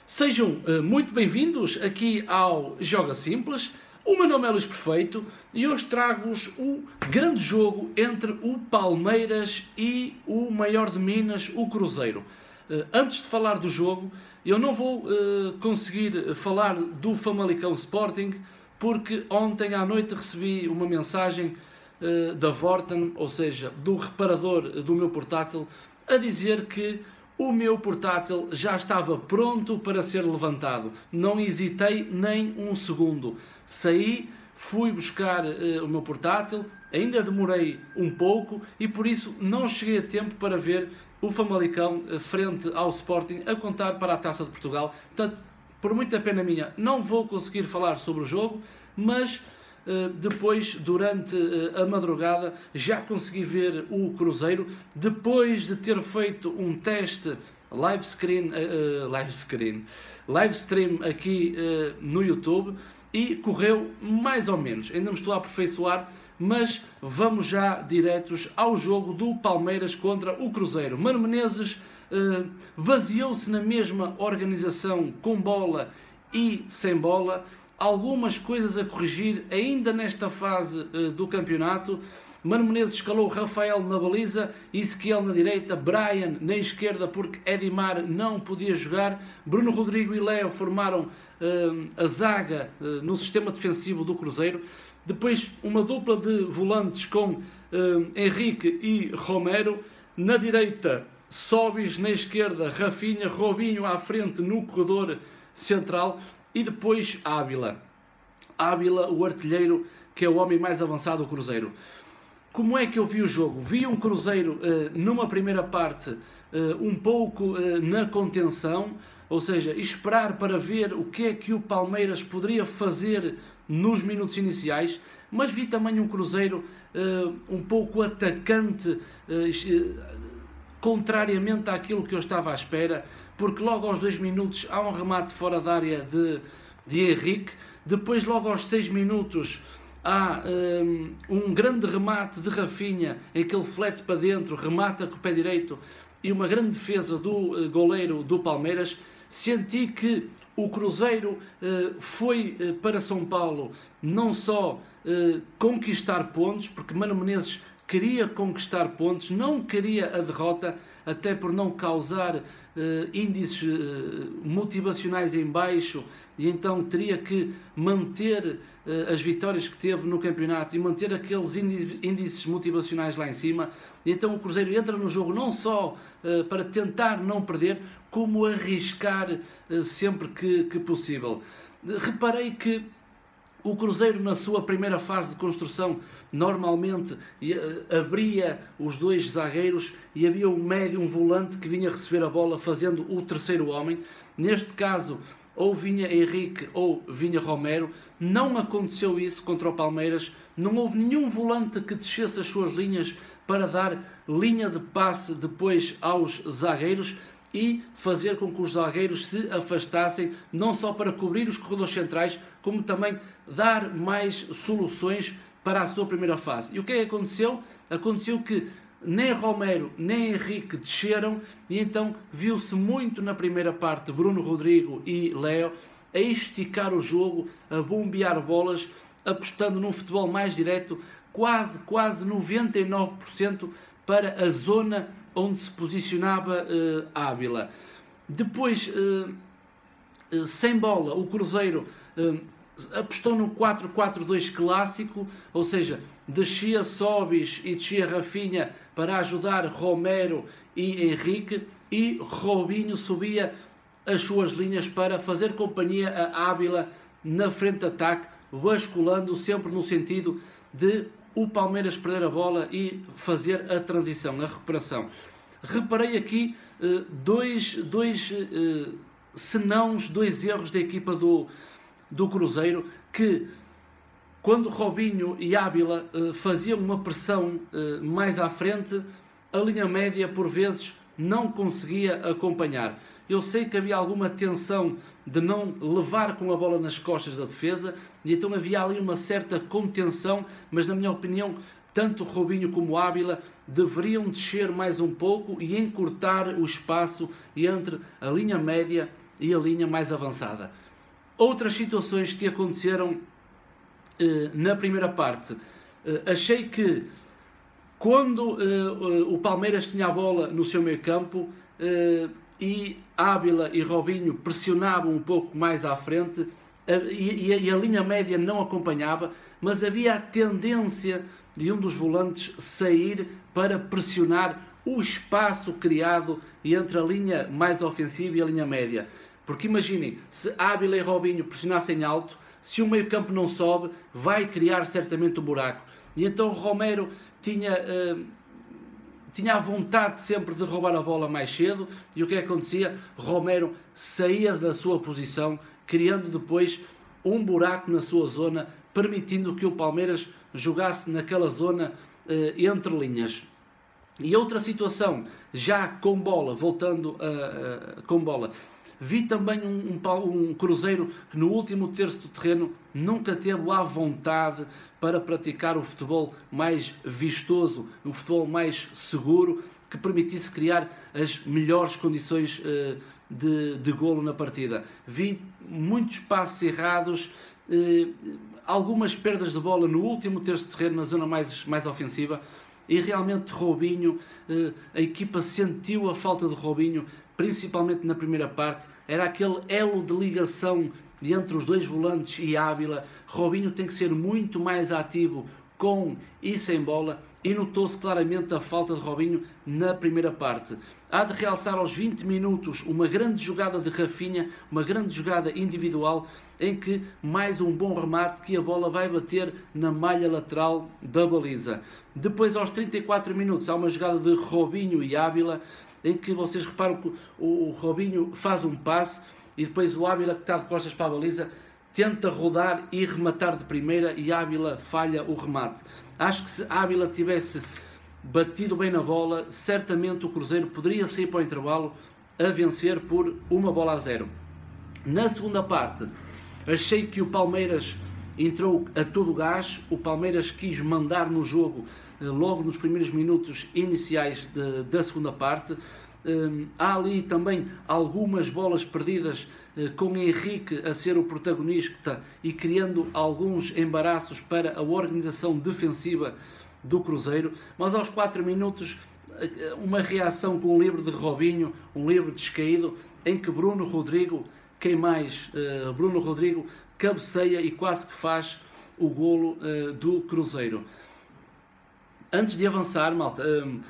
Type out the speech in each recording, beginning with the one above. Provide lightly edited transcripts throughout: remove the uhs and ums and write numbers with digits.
Sejam muito bem-vindos aqui ao Joga Simples. O meu nome é Luís Perfeito e hoje trago-vos o grande jogo entre o Palmeiras e o maior de Minas, o Cruzeiro. Antes de falar do jogo, eu não vou conseguir falar do Famalicão Sporting, porque ontem à noite recebi uma mensagem da Vorten, ou seja, do reparador do meu portátil, a dizer que o meu portátil já estava pronto para ser levantado. Não hesitei nem um segundo. Saí, fui buscar o meu portátil, ainda demorei um pouco e por isso não cheguei a tempo para ver o Famalicão frente ao Sporting a contar para a Taça de Portugal. Portanto, por muita pena minha, não vou conseguir falar sobre o jogo, mas depois, durante a madrugada, já consegui ver o Cruzeiro, depois de ter feito um teste live stream aqui no YouTube, e correu mais ou menos. Ainda me estou a aperfeiçoar, mas vamos já diretos ao jogo do Palmeiras contra o Cruzeiro. Mano Menezes baseou-se na mesma organização com bola e sem bola. Algumas coisas a corrigir ainda nesta fase do campeonato. Mano Menezes escalou Rafael na baliza, Ezequiel na direita, Brian na esquerda porque Edimar não podia jogar, Bruno Rodrigo e Léo formaram a zaga no sistema defensivo do Cruzeiro. Depois uma dupla de volantes com Henrique e Romero, na direita Sobis, na esquerda Rafinha, Robinho à frente no corredor central. E depois Ávila, o artilheiro, que é o homem mais avançado do Cruzeiro. Como é que eu vi o jogo? Vi um Cruzeiro numa primeira parte um pouco na contenção, ou seja, esperar para ver o que é que o Palmeiras poderia fazer nos minutos iniciais, mas vi também um Cruzeiro um pouco atacante, contrariamente àquilo que eu estava à espera, porque logo aos 2 minutos há um remate fora da área de Henrique, depois logo aos 6 minutos há um grande remate de Rafinha, em que ele flete para dentro, remata com o pé direito, e uma grande defesa do goleiro do Palmeiras. Senti que o Cruzeiro foi para São Paulo não só conquistar pontos, porque Mano Menezes queria conquistar pontos, não queria a derrota, até por não causar índices motivacionais em baixo, e então teria que manter as vitórias que teve no campeonato e manter aqueles índices motivacionais lá em cima. E então o Cruzeiro entra no jogo não só para tentar não perder, como arriscar sempre que possível. Reparei que o Cruzeiro, na sua primeira fase de construção, normalmente abria os 2 zagueiros e havia um médio, um volante que vinha receber a bola fazendo o terceiro homem. Neste caso, ou vinha Henrique ou vinha Romero. Não aconteceu isso contra o Palmeiras. Não houve nenhum volante que descesse as suas linhas para dar linha de passe depois aos zagueiros e fazer com que os zagueiros se afastassem, não só para cobrir os corredores centrais, como também dar mais soluções para a sua primeira fase. E o que é que aconteceu? Aconteceu que nem Romero nem Henrique desceram, e então viu-se muito na primeira parte Bruno Rodrigo e Léo a esticar o jogo, a bombear bolas, apostando num futebol mais direto, quase 99% para a zona onde se posicionava Ávila. Depois, sem bola, o Cruzeiro apostou no 4-4-2 clássico, ou seja, descia Sobis e descia Rafinha para ajudar Romero e Henrique, e Robinho subia as suas linhas para fazer companhia a Ávila na frente de ataque, basculando sempre no sentido de o Palmeiras perder a bola e fazer a transição, a recuperação. Reparei aqui dois erros da equipa do Cruzeiro, que quando Robinho e Ávila faziam uma pressão mais à frente, a linha média por vezes não conseguia acompanhar. Eu sei que havia alguma tensão de não levar com a bola nas costas da defesa, e então havia ali uma certa contenção, mas na minha opinião tanto Robinho como Ávila deveriam descer mais um pouco e encurtar o espaço entre a linha média e a linha mais avançada. Outras situações que aconteceram na primeira parte. Achei que quando o Palmeiras tinha a bola no seu meio campo e Ávila e Robinho pressionavam um pouco mais à frente e a linha média não acompanhava, mas havia a tendência de um dos volantes sair para pressionar o espaço criado entre a linha mais ofensiva e a linha média. Porque imaginem, se Ávila e Robinho pressionassem alto, se o meio campo não sobe, vai criar certamente um buraco. E então Romero tinha a vontade sempre de roubar a bola mais cedo, e o que acontecia? Romero saía da sua posição, criando depois um buraco na sua zona, permitindo que o Palmeiras jogasse naquela zona entre linhas. E outra situação, já com bola, voltando com bola, vi também um Cruzeiro que no último terço do terreno nunca teve a vontade para praticar o futebol mais vistoso, o futebol mais seguro, que permitisse criar as melhores condições de golo na partida. Vi muitos passos errados, algumas perdas de bola no último terço de terreno, na zona mais ofensiva, e realmente Robinho, a equipa sentiu a falta de Robinho, principalmente na primeira parte. Era aquele elo de ligação entre os dois volantes e Ávila. Robinho tem que ser muito mais ativo com e sem bola, e notou-se claramente a falta de Robinho na primeira parte. Há de realçar aos 20 minutos uma grande jogada de Rafinha, uma grande jogada individual, em que mais um bom remate que a bola vai bater na malha lateral da baliza. Depois, aos 34 minutos, há uma jogada de Robinho e Ávila, em que vocês reparam que o Robinho faz um passe e depois o Ávila, que está de costas para a baliza, tenta rodar e rematar de primeira, e Ávila falha o remate. Acho que se Ávila tivesse batido bem na bola, certamente o Cruzeiro poderia sair para o intervalo a vencer por 1-0. Na segunda parte, achei que o Palmeiras entrou a todo gás. O Palmeiras quis mandar no jogo logo nos primeiros minutos iniciais da segunda parte. Há ali também algumas bolas perdidas, com Henrique a ser o protagonista e criando alguns embaraços para a organização defensiva do Cruzeiro, mas aos 4 minutos uma reação com um livre de Robinho, um livre descaído, em que Bruno Rodrigo, Bruno Rodrigo cabeceia e quase que faz o golo do Cruzeiro. Antes de avançar, malta,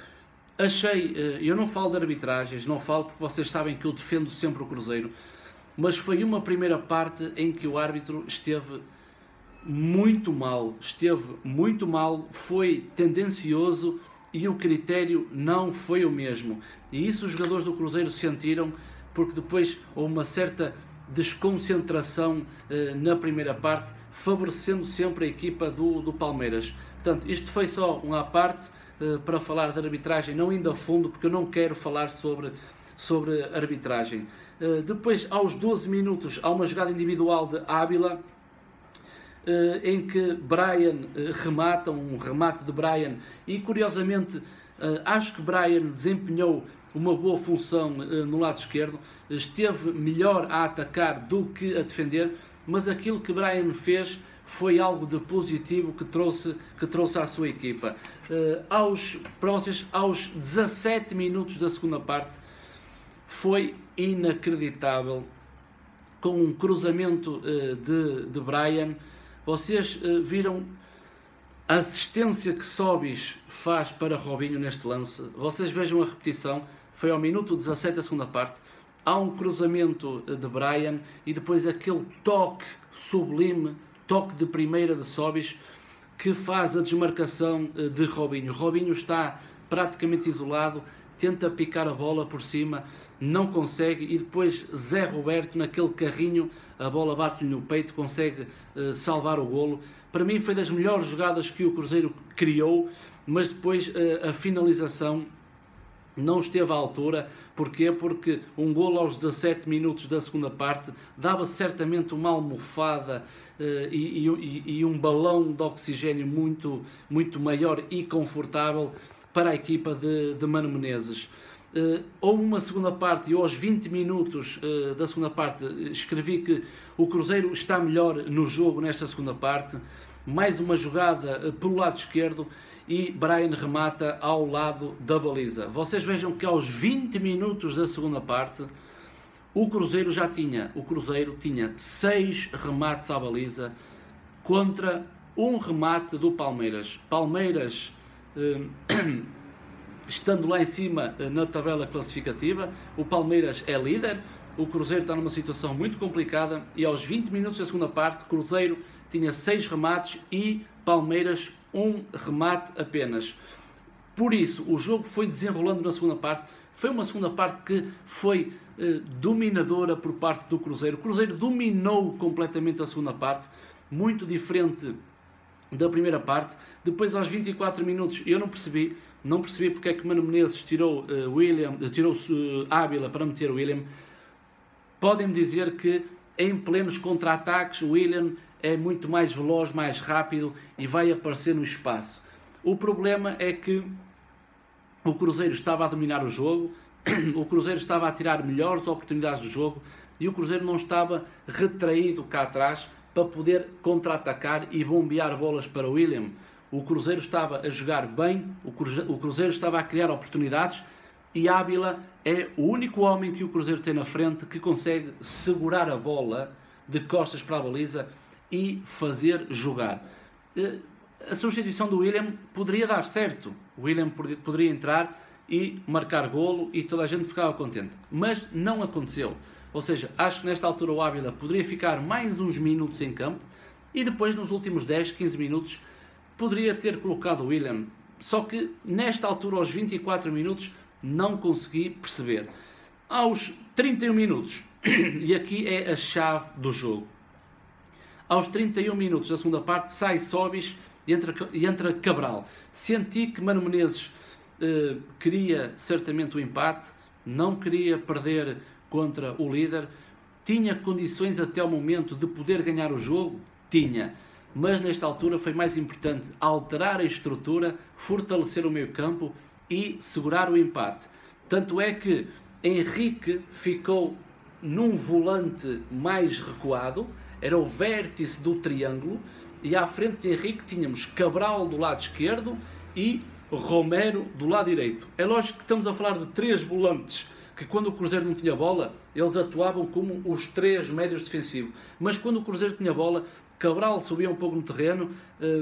eu não falo de arbitragens, não falo porque vocês sabem que eu defendo sempre o Cruzeiro, mas foi uma primeira parte em que o árbitro esteve muito mal, foi tendencioso e o critério não foi o mesmo. E isso os jogadores do Cruzeiro sentiram, porque depois houve uma certa desconcentração na primeira parte, favorecendo sempre a equipa do Palmeiras. Portanto, isto foi só uma parte para falar de arbitragem, não indo a fundo, porque eu não quero falar sobre arbitragem. Depois, aos 12 minutos, há uma jogada individual de Ávila, em que Brian remata, um remate de Brian, e curiosamente acho que Brian desempenhou uma boa função no lado esquerdo, esteve melhor a atacar do que a defender, mas aquilo que Brian fez foi algo de positivo que trouxe à sua equipa. Para vocês, aos 17 minutos da segunda parte, foi inacreditável, com um cruzamento de Brian. Vocês viram a assistência que Sobis faz para Robinho neste lance. Vocês vejam a repetição, foi ao minuto 17 da segunda parte. Há um cruzamento de Brian e depois aquele toque sublime, toque de primeira de Sobis, que faz a desmarcação de Robinho. Robinho está praticamente isolado, tenta picar a bola por cima, não consegue, e depois Zé Roberto, naquele carrinho, a bola bate-lhe no peito, consegue salvar o golo. Para mim foi das melhores jogadas que o Cruzeiro criou, mas depois a finalização não esteve à altura. Porquê? Porque um golo aos 17 minutos da segunda parte dava certamente uma almofada e um balão de oxigênio muito maior e confortável para a equipa de Mano Menezes. Houve uma segunda parte e aos 20 minutos da segunda parte escrevi que o Cruzeiro está melhor no jogo nesta segunda parte. Mais uma jogada pelo lado esquerdo e Brian remata ao lado da baliza. Vocês vejam que aos 20 minutos da segunda parte o Cruzeiro tinha 6 remates à baliza contra um remate do Palmeiras. Palmeiras estando lá em cima na tabela classificativa, o Palmeiras é líder, o Cruzeiro está numa situação muito complicada e aos 20 minutos da segunda parte, Cruzeiro tinha 6 remates e Palmeiras um remate apenas. Por isso, o jogo foi desenrolando na segunda parte, foi uma segunda parte que foi dominadora por parte do Cruzeiro. O Cruzeiro dominou completamente a segunda parte, muito diferente da primeira parte. Depois aos 24 minutos eu não percebi porque é que Mano Menezes tirou Ávila para meter o William. Podem-me dizer que em plenos contra-ataques o William é muito mais veloz, mais rápido e vai aparecer no espaço. O problema é que o Cruzeiro estava a dominar o jogo, o Cruzeiro estava a tirar melhores oportunidades do jogo e o Cruzeiro não estava retraído cá atrás para poder contra-atacar e bombear bolas para o William. O Cruzeiro estava a jogar bem, o Cruzeiro estava a criar oportunidades e Ávila é o único homem que o Cruzeiro tem na frente que consegue segurar a bola de costas para a baliza e fazer jogar. A substituição do William poderia dar certo, o William poderia entrar e marcar golo e toda a gente ficava contente, mas não aconteceu. Ou seja, acho que nesta altura o Ávila poderia ficar mais uns minutos em campo e depois nos últimos 10, 15 minutos poderia ter colocado o William. Só que nesta altura, aos 24 minutos, não consegui perceber. Aos 31 minutos, e aqui é a chave do jogo, aos 31 minutos da segunda parte sai Sobis e entra Cabral. Senti que Mano Menezes queria certamente o empate, não queria perder contra o líder, tinha condições até o momento de poder ganhar o jogo, tinha, mas nesta altura foi mais importante alterar a estrutura, fortalecer o meio campo e segurar o empate. Tanto é que Henrique ficou num volante mais recuado, era o vértice do triângulo, e à frente de Henrique tínhamos Cabral do lado esquerdo e Romero do lado direito. É lógico que estamos a falar de 3 volantes, que quando o Cruzeiro não tinha bola, eles atuavam como os 3 médios defensivos. Mas quando o Cruzeiro tinha bola, Cabral subia um pouco no terreno,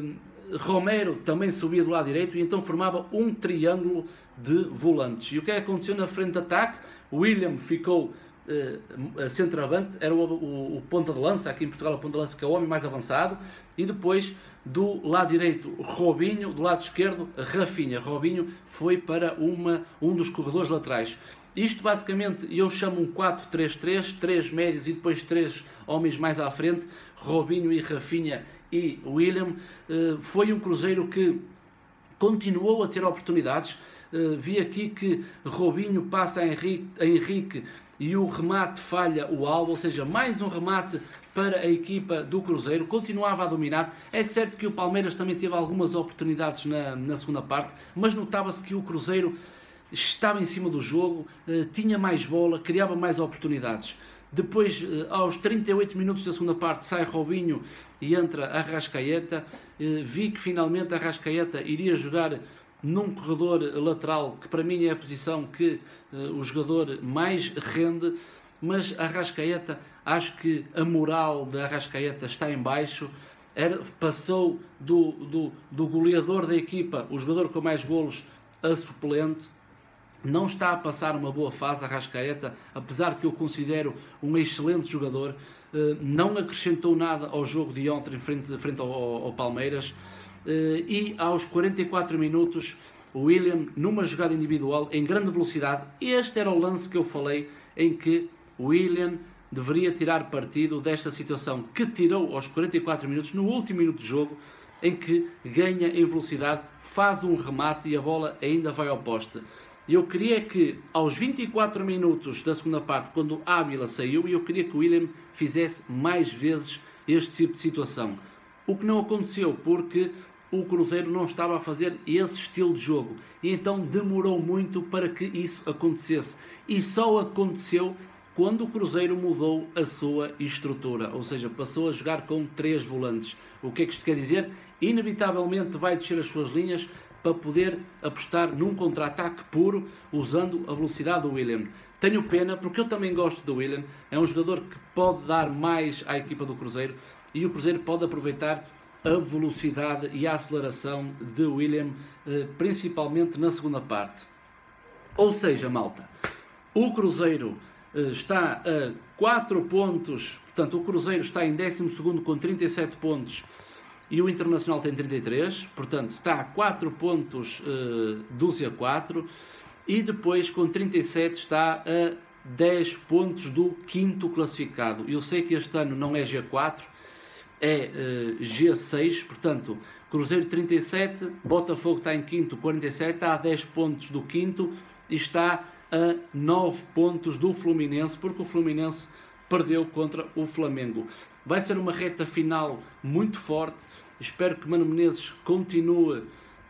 Romero também subia do lado direito, e então formava um triângulo de volantes. E o que é que aconteceu na frente de ataque? O William ficou centroavante, era o ponta de lança, aqui em Portugal o ponta de lança que é o homem mais avançado, e depois do lado direito Robinho, do lado esquerdo Rafinha. Robinho foi para um dos corredores laterais. Isto basicamente eu chamo um 4-3-3, 3 médios e depois 3 homens mais à frente, Robinho e Rafinha e William. Foi um Cruzeiro que continuou a ter oportunidades. Vi aqui que Robinho passa a Henrique e o remate falha o alvo, ou seja, mais um remate para a equipa do Cruzeiro, continuava a dominar. É certo que o Palmeiras também teve algumas oportunidades na segunda parte, mas notava-se que o Cruzeiro estava em cima do jogo, tinha mais bola, criava mais oportunidades. Depois, aos 38 minutos da segunda parte, sai Robinho e entra Arrascaeta. Vi que finalmente Arrascaeta iria jogar num corredor lateral, que para mim é a posição que o jogador mais rende, mas Arrascaeta, acho que a moral de Arrascaeta está em baixo. Passou do goleador da equipa, o jogador com mais golos, a suplente. Não está a passar uma boa fase Arrascaeta, apesar que eu considero um excelente jogador. Não acrescentou nada ao jogo de ontem frente ao Palmeiras. E aos 44 minutos o William, numa jogada individual em grande velocidade, este era o lance que eu falei, em que o William deveria tirar partido desta situação, que tirou aos 44 minutos, no último minuto de jogo, em que ganha em velocidade, faz um remate e a bola ainda vai ao poste. Eu queria que aos 24 minutos da segunda parte, quando Ávila saiu, eu queria que o William fizesse mais vezes este tipo de situação. O que não aconteceu, porque o Cruzeiro não estava a fazer esse estilo de jogo. E então demorou muito para que isso acontecesse. E só aconteceu quando o Cruzeiro mudou a sua estrutura. Ou seja, passou a jogar com 3 volantes. O que é que isto quer dizer? Inevitavelmente vai descer as suas linhas para poder apostar num contra-ataque puro, usando a velocidade do William. Tenho pena, porque eu também gosto do William. É um jogador que pode dar mais à equipa do Cruzeiro. E o Cruzeiro pode aproveitar a velocidade e a aceleração de William, principalmente na segunda parte. Ou seja, malta, o Cruzeiro está a 4 pontos, portanto o Cruzeiro está em 12º com 37 pontos e o Internacional tem 33, portanto está a 4 pontos do Z4, e depois com 37 está a 10 pontos do 5º classificado. Eu sei que este ano não é G4, é G6, portanto Cruzeiro 37, Botafogo está em 5º, 47, está a 10 pontos do 5º e está a 9 pontos do Fluminense, porque o Fluminense perdeu contra o Flamengo. Vai ser uma reta final muito forte. Espero que Mano Menezes continue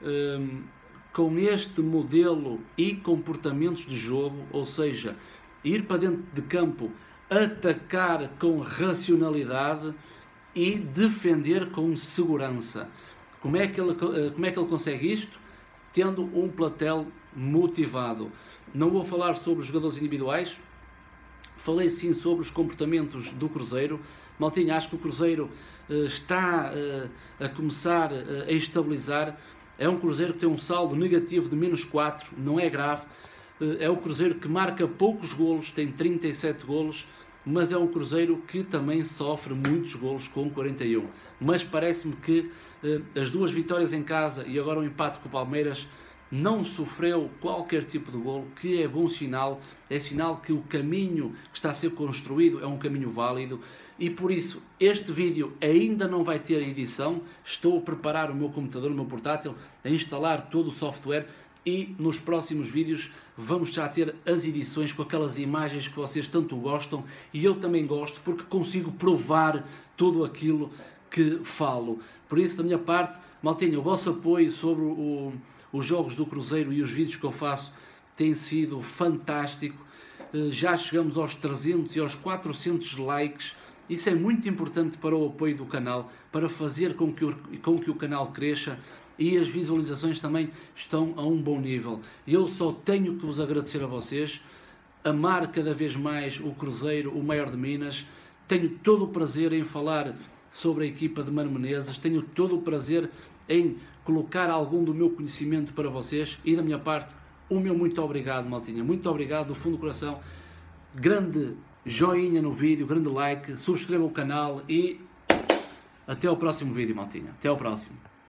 com este modelo e comportamentos de jogo, ou seja, ir para dentro de campo, atacar com racionalidade e defender com segurança. Como é que ele consegue isto? Tendo um plantel motivado. Não vou falar sobre os jogadores individuais, falei sim sobre os comportamentos do Cruzeiro. Maltinha, acho que o Cruzeiro está a começar a estabilizar. É um Cruzeiro que tem um saldo negativo de -4, não é grave. É o Cruzeiro que marca poucos golos, tem 37 golos, mas é um Cruzeiro que também sofre muitos golos, com 41. Mas parece-me que as 2 vitórias em casa e agora o empate com o Palmeiras não sofreu qualquer tipo de golo, que é bom sinal. É sinal que o caminho que está a ser construído é um caminho válido, e por isso este vídeo ainda não vai ter edição. Estou a preparar o meu computador, o meu portátil, a instalar todo o software, e nos próximos vídeos vamos já ter as edições com aquelas imagens que vocês tanto gostam, e eu também gosto, porque consigo provar tudo aquilo que falo. Por isso, da minha parte, maltinha, o vosso apoio sobre os jogos do Cruzeiro e os vídeos que eu faço tem sido fantástico. Já chegamos aos 300 e aos 400 likes. Isso é muito importante para o apoio do canal, para fazer com que o canal cresça, e as visualizações também estão a um bom nível. Eu só tenho que vos agradecer a vocês, amar cada vez mais o Cruzeiro, o maior de Minas. Tenho todo o prazer em falar sobre a equipa de Mano Menezes, tenho todo o prazer em colocar algum do meu conhecimento para vocês, e da minha parte, o meu muito obrigado, maltinha, muito obrigado do fundo do coração. Grande joinha no vídeo, grande like, subscrevam o canal e até ao próximo vídeo, maltinha. Até ao próximo.